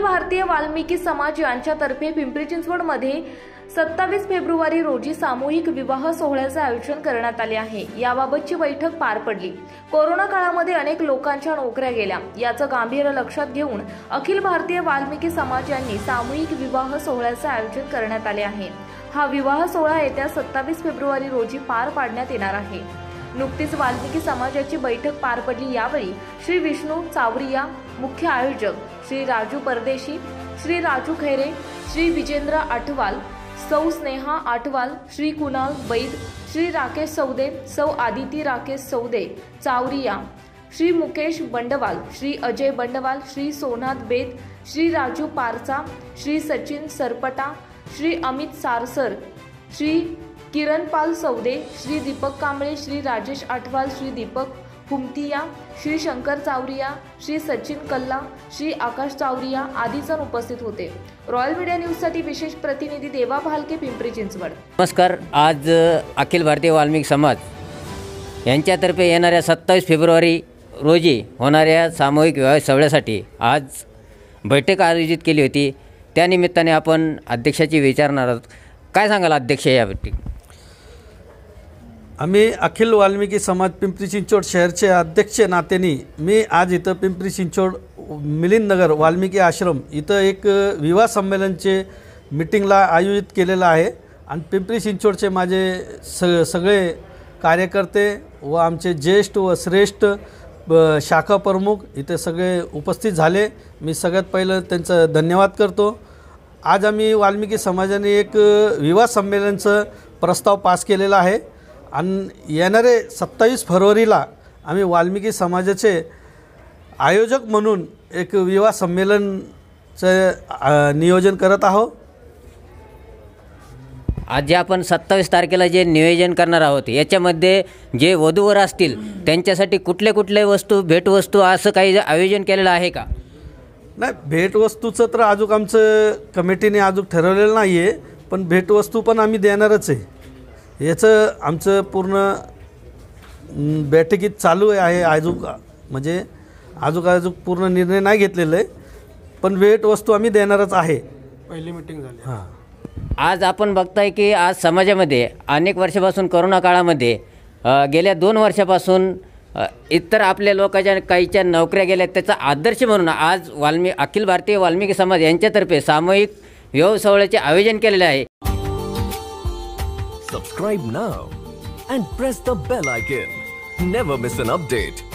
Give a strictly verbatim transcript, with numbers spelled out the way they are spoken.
भारतीय वाल्मिकी समाज यांच्यातर्फे पिंपरी चिंचवडमध्ये सत्तावीस फेब्रुवारी रोजी सामूहिक विवाह सोहळ्याचे आयोजन करण्यात आले आहे। याबाबतची बैठक पार पडली। कोरोना काळामध्ये अनेक लोकांच्या नोकऱ्या गेल्या, याचं गांभीर्य लक्षात घेऊन अखिल भारतीय वाल्मिकी समाज यांनी सामूहिक विवाह सोहळ्याचे आयोजन करण्यात आले आहे। हा विवाह सोहळा येत्या सत्तावीस फेब्रुवारी रोजी पार पाडण्यात येणार आहे। नुकतीच वाल्मिकी समाजाची बैठक पार पडली। यावेळी श्री विष्णू चावरिया मुख्य आयोजक, श्री राजू परदेशी, श्री राजू खैरे, श्री विजेंद्र आठवाल, सौ स्नेहा आठवाल, श्री कुणाल बैद, श्री राकेश सौदे, सौ आदिती राकेश सौदे चावरिया, श्री मुकेश बंडवाल, श्री अजय बंडवाल, श्री सोनाथ बेद, श्री राजू पारचा, श्री सचिन सरपटा, श्री अमित सारसर, श्री किरणपाल सौदे, श्री दीपक कांबळे, श्री राजेश आठवाल, श्री दीपक हुमतिया, श्री शंकर चावरिया, श्री सचिन कल्ला, श्री आकाश चावरिया आदी जण उपस्थित होते। रॉयल मीडिया न्यूज साठी विशेष प्रतिनिधी देवा भालके, पिंपरी चिंचवड। नमस्कार। आज अखिल भारतीय वाल्मिकी समाज यांच्यातर्फे येणाऱ्या सत्तावीस फेब्रुवारी रोजी होणाऱ्या सामूहिक विवाह सोहळ्यासाठी आज बैठक आयोजित केली होती। त्यानिमित्ताने आपण अध्यक्षाची विचारणार आहोत। काय सांगाल अध्यक्ष या बैठकीत? आम्ही अखिल वाल्मिकी समाज पिंपरी चिंचवड शहरचे अध्यक्ष नात्याने मी आज इथं पिंपरी चिंचवड मिलिंद नगर वाल्मिकी आश्रम इथं एक विवाह संमेलनचे मीटिंगला आयोजित केलेलं आहे आणि पिंपरी चिंचवडचे माझे स सगळे कार्यकर्ते व आमचे ज्येष्ठ व श्रेष्ठ शाखा प्रमुख इथे सगळे उपस्थित झाले। मी सगळ्यात पहिलं त्यांचं धन्यवाद करतो। आज आम्ही वाल्मिकी समाजाने एक विवाह संमेलनचं प्रस्ताव पास केलेला आहे आणि येणारे सत्तावीस फरवरीला आम्ही वाल्मिकी समाजाचे आयोजक म्हणून एक विवाह संमेलनचं नियोजन करत आहोत। आज जे आपण सत्तावीस तारखेला जे नियोजन करणार आहोत याच्यामध्ये जे वधूवर असतील त्यांच्यासाठी कुठले कुठले वस्तू भेटवस्तू असं काही आयोजन केलेलं आहे का? नाही, भेटवस्तूचं तर अजून आमचं कमिटीने अजून ठरवलेलं नाही आहे, पण भेटवस्तू पण आम्ही देणारच आहे। याचं आमचं पूर्ण बैठकीत चालू आहे। अजून म्हणजे अजून अजून पूर्ण निर्णय नाही घेतलेला आहे, पण भेटवस्तू आम्ही देणारच आहे। पहिली मीटिंग झाली। हां, आज आपण बघताय की आज समाजामध्ये अनेक वर्षापासून कोरोना काळामध्ये गेल्या दोन वर्षापासून इतर आपल्या लोकांच्या काहीच्या नोकऱ्या गेल्या, त्याचा आदर्श म्हणून आज वाल्मी अखिल भारतीय वाल्मिकी समाज यांच्यातर्फे सामूहिक विवाह सोहळ्याचे आयोजन केलेले आहे। Subscribe now and press the bell icon. Never miss an update.